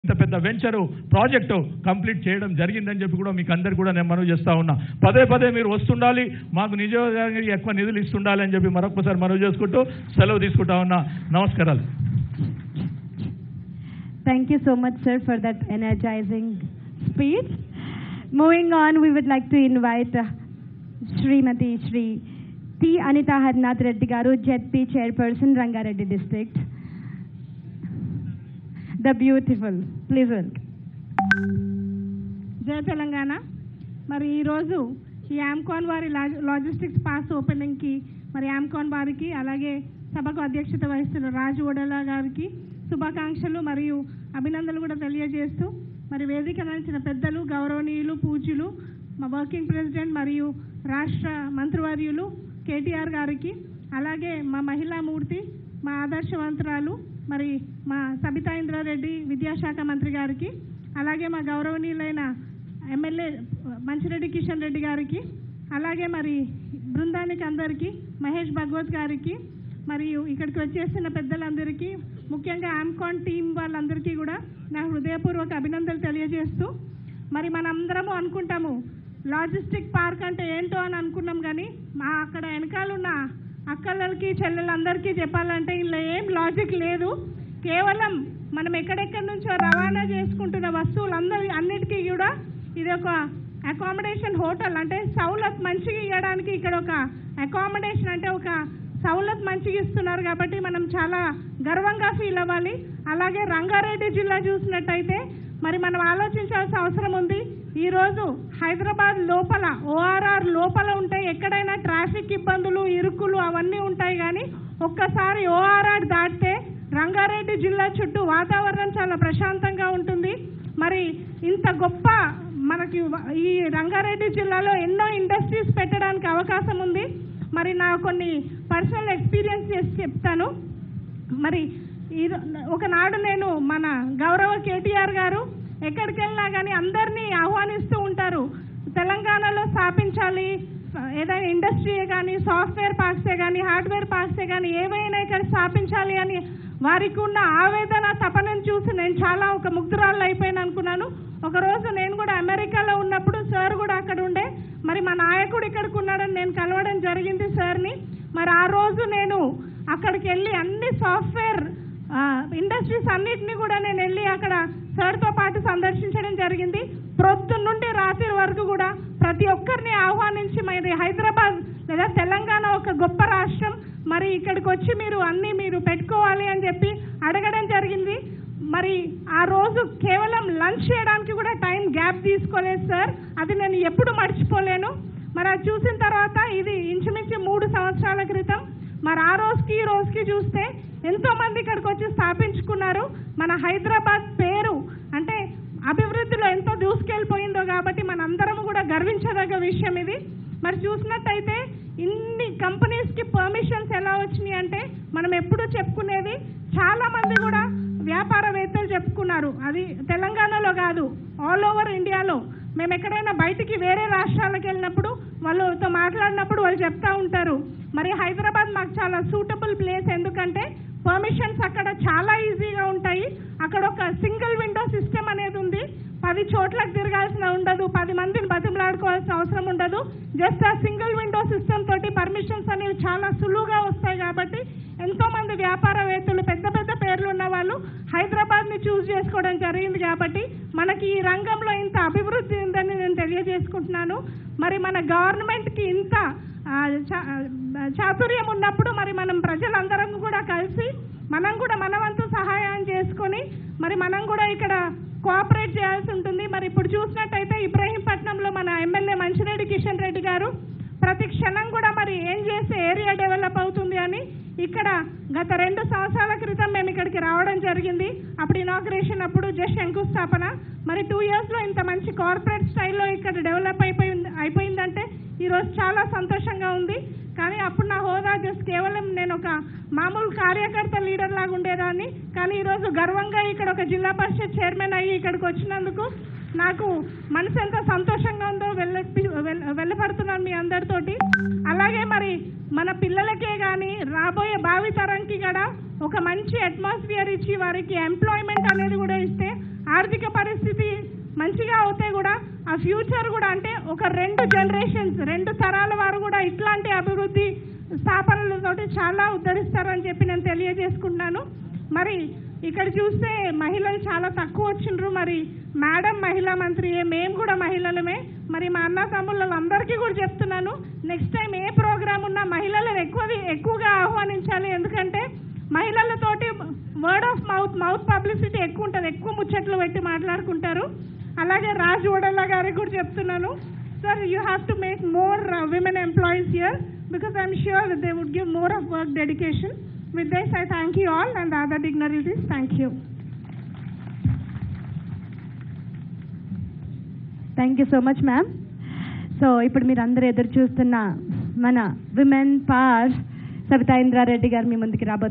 ఇంత పెద్ద venture project complete చేయడం జరిగిందని చెప్పి కూడా మీకు అందరు కూడా నేను మనవి చేస్తా ఉన్నా. పదే పదే మీరు వస్తుండాలి, మాకు నిజంగా ఎక్కువ నిధులు ఇస్తుండాలి అని చెప్పి మరొకసారి మనవి చేసుకుంటూ సెలవు తీసుకుంటా ఉన్నా. నమస్కారాలు. Thank you so much, sir, for that energizing speech. Moving on, we would like to invite Srimati Shri T. Anitha Harinath Reddy garu, ZP chairperson, Rangareddy district. The beautiful, please welcome. Great Telangana. మరి ఈరోజు ఈ ఆమ్కాన్ వారి logistics pass opening కి మరి ఆమ్కాన్ వారికి అలాగే సభకు అధ్యక్షత వహిస్తున్న రాజు ఓడలా గారికి శుభాకాంక్షలు మరియు అభినందనలు కూడా తెలియజేస్తూ మరి వేదిక నడిచిన పెద్దలు గౌరవనీయులు పూజ్యులు మా వర్కింగ్ ప్రెసిడెంట్ మరియు రాష్ట్ర మంత్రివర్యులు కేటీఆర్ గారికి అలాగే మా మహిళా మూర్తి మా ఆదర్శవంతురాలు మరి మా సబితా ఇంద్రారెడ్డి విద్యాశాఖ మంత్రి గారికి అలాగే మా గౌరవనీయులైన ఎమ్మెల్యే మంచిరెడ్డి కిషన్ రెడ్డి గారికి అలాగే మరి బృందానికి అందరికీ మహేష్ భగవత్ గారికి మరియు ఇక్కడికి వచ్చేసిన పెద్దలందరికీ ముఖ్యంగా ఆమ్కాన్ టీం వాళ్ళందరికీ కూడా నా హృదయపూర్వక అభినందనలు తెలియజేస్తూ మరి మనందరము అనుకుంటాము లాజిస్టిక్ పార్క్ అంటే ఏంటో అని అనుకున్నాం, కానీ మా అక్కడ వెనకాలన్న అక్కలకి చెల్లెలందరికీ చెప్పాలంటే ఇలా ఏం లాజిక్ లేదు. కేవలం మనం ఎక్కడెక్కడి నుంచో రవాణా చేసుకుంటున్న అన్నిటికీ కూడా ఇది ఒక అకామిడేషన్ హోటల్, అంటే సౌలత్ మంచిగా ఇవ్వడానికి ఇక్కడ ఒక అకామిడేషన్ అంటే ఒక సౌలత్ మంచిగా ఇస్తున్నారు కాబట్టి మనం చాలా గర్వంగా ఫీల్ అవ్వాలి. అలాగే రంగారెడ్డి జిల్లా చూసినట్టయితే మరి మనం ఆలోచించాల్సిన అవసరం ఉంది. ఈరోజు హైదరాబాద్ లోపల ఓఆర్ఆర్ లోపల ఉంటాయి, ఎక్కడైనా ట్రాఫిక్ ఇబ్బందులు ఇరుకులు అవన్నీ ఉంటాయి, కానీ ఒక్కసారి ఓఆర్ఆర్ దాటితే రంగారెడ్డి జిల్లా చుట్టూ వాతావరణం చాలా ప్రశాంతంగా ఉంటుంది. మరి ఇంత గొప్ప మనకి ఈ రంగారెడ్డి జిల్లాలో ఎన్నో ఇండస్ట్రీస్ పెట్టడానికి అవకాశం ఉంది. మరి నా కొన్ని పర్సనల్ ఎక్స్పీరియన్స్ చేసి చెప్తాను. మరి ఒకనాడు నేను మన గౌరవ కేటీఆర్ గారు ఎక్కడికి వెళ్ళినా కానీ అందరినీ ఆహ్వానిస్తూ ఉంటారు, తెలంగాణలో స్థాపించాలి ఏదైనా ఇండస్ట్రీయే కానీ సాఫ్ట్వేర్ పార్క్సే కానీ హార్డ్వేర్ పార్క్సే కానీ ఏవైనా ఇక్కడ స్థాపించాలి అని వారికి ఉన్న ఆవేదన తపనను చూసి నేను చాలా ఒక ముగ్ధురాలు అయిపోయాను అనుకున్నాను. ఒకరోజు నేను కూడా అమెరికాలో ఉన్నప్పుడు సార్ కూడా అక్కడ ఉండే, మరి మా నాయకుడు ఇక్కడికి ఉన్నాడని నేను కలవడం జరిగింది సార్ని. మరి ఆ రోజు నేను అక్కడికి వెళ్ళి అన్ని సాఫ్ట్వేర్ ఇండస్ట్రీస్ అన్నిటినీ కూడా నేను వెళ్ళి అక్కడ సార్తో పాటు సందర్శించడం జరిగింది. ప్రొద్దున నుండి రాత్రి వరకు కూడా ప్రతి ఒక్కరిని ఆహ్వానించి మరి హైదరాబాద్ లేదా తెలంగాణ ఒక గొప్ప రాష్ట్రం, మరి ఇక్కడికి వచ్చి మీరు పెట్టుకోవాలి అని చెప్పి అడగడం జరిగింది. మరి ఆ రోజు కేవలం లంచ్ చేయడానికి కూడా టైం గ్యాప్ తీసుకోలేదు సార్, అది నేను ఎప్పుడు మర్చిపోలేను. మరి అది చూసిన తర్వాత ఇది ఇంచుమించు 3 సంవత్సరాల క్రితం. మరి ఆ రోజుకి ఈ రోజుకి చూస్తే ఎంతో మంది ఇక్కడికి వచ్చి స్థాపించుకున్నారు. మన హైదరాబాద్ పేరు అంటే అభివృద్ధిలో ఎంతో దూసుకెళ్ళిపోయిందో కాబట్టి మనందరము కూడా గర్వించదగ్గ విషయం ఇది. మరి చూసినట్టయితే ఇన్ని కంపెనీస్కి పర్మిషన్స్ ఎలా వచ్చినాయి అంటే మనం ఎప్పుడూ చెప్పుకునేది, చాలా మంది కూడా వ్యాపారవేత్తలు చెప్పుకున్నారు, అది తెలంగాణలో కాదు ఆల్ ఓవర్ ఇండియాలో. మేము ఎక్కడైనా బయటికి వేరే రాష్ట్రాలకు వెళ్ళినప్పుడు వాళ్ళతో మాట్లాడినప్పుడు వాళ్ళు చెప్తా ఉంటారు, మరి హైదరాబాద్ మాకు చాలా సూటబుల్ ప్లేస్, ఎందుకంటే పర్మిషన్స్ అక్కడ చాలా ఈజీగా ఉంటాయి, అక్కడ ఒక సింగిల్ విండో సిస్టమ్ అనేది ఉంది, 10 చోట్లకు తిరగాల్సిన ఉండదు, 10 మందిని బతిమలాడుకోవాల్సిన అవసరం ఉండదు, జస్ట్ ఆ సింగిల్ విండో సిస్టమ్ తోటి పర్మిషన్స్ అనేవి చాలా సులువుగా వస్తాయి. కాబట్టి ఎంతో మంది వ్యాపారవేత్తలు పెద్ద పెద్ద పేర్లు ఉన్న వాళ్ళు హైదరాబాద్ని చూస్ చేసుకోవడం జరిగింది. కాబట్టి మనకి ఈ రంగంలో ఇంత అభివృద్ధి ఉందని నేను తెలియజేసుకుంటున్నాను. మరి మన గవర్నమెంట్కి ఇంత చాతుర్యం ఉన్నప్పుడు మరి మనం ప్రజలందరం కూడా కలిసి మనం కూడా మన వంతు సహాయం చేసుకొని మరి మనం కూడా ఇక్కడ కోఆపరేట్ చేయాల్సి ఉంటుంది. మరి ఇప్పుడు చూసినట్టయితే ఇబ్రహీంపట్నంలో మన ఎమ్మెల్యే మంచిరెడ్డి కిషన్ రెడ్డి గారు ప్రతి క్షణం కూడా మరి ఏం చేస్తే ఏరియా డెవలప్ అవుతుంది అని ఇక్కడ గత 2 సంవత్సరాల క్రితం మేము ఇక్కడికి రావడం జరిగింది. అప్పుడు ఇనాగ్రేషన్ అప్పుడు జస్ట్ శంకుస్థాపన. మరి 2 ఇయర్స్లో ఇంత మంచి కార్పొరేట్ స్టైల్లో ఇక్కడ డెవలప్ అయిపోయిందంటే ఈరోజు చాలా సంతోషంగా ఉంది. కానీ అప్పుడు నా హోదా జస్ట్ కేవలం నేను ఒక మామూలు కార్యకర్త లీడర్ లాగా ఉండేదాన్ని, కానీ ఈరోజు గర్వంగా ఇక్కడ ఒక జిల్లా పరిషత్ చైర్మన్ అయ్యి ఇక్కడికి వచ్చినందుకు నాకు మనసు ఎంత సంతోషంగా ఉందో వెళ్ళపడుతున్నాను మీ అందరితోటి. అలాగే మరి మన పిల్లలకే కానీ రాబోయే భావి తరంకి కూడా ఒక మంచి అట్మాస్ఫియర్ ఇచ్చి వారికి ఎంప్లాయ్మెంట్ అనేది కూడా ఇస్తే ఆర్థిక పరిస్థితి మంచిగా అవుతే కూడా ఆ ఫ్యూచర్ కూడా అంటే ఒక 2 జనరేషన్స్ 2 తరాల వారు కూడా ఇట్లాంటి అభివృద్ధి స్థాపనలతోటి చాలా ఉద్ధరిస్తారని చెప్పి నేను తెలియజేసుకుంటున్నాను. మరి ఇక్కడ చూస్తే మహిళలు చాలా తక్కువ వచ్చిండ్రు. మరి మేడం మహిళా మంత్రియే, మేము కూడా మహిళలమే. మరి మా అన్న తమ్ముళ్ళందరికీ కూడా చెప్తున్నాను, నెక్స్ట్ టైం ఏ ప్రోగ్రామ్ ఉన్నా మహిళలను ఎక్కువగా ఆహ్వానించాలి. ఎందుకంటే మహిళలతోటి వర్డ్ ఆఫ్ మౌత్ పబ్లిసిటీ ఎక్కువ ఉంటుంది, ఎక్కువ ముచ్చట్లు పెట్టి మాట్లాడుకుంటారు. అలాగే రాజ్ ఓడల్లా గారికి కూడా చెప్తున్నాను, sir you have to make more women employees here because I'm sure that they would give more of work dedication. With this, I thank you all and the other dignitaries. Thank you. Thank you so much, ma'am. So, ఇప్పుడు మీరు అందరూ ఎదురు చూస్తున్న మన women power Sabitha Indra Reddy గారు మీ ముందుకి రాబోతున్నారు.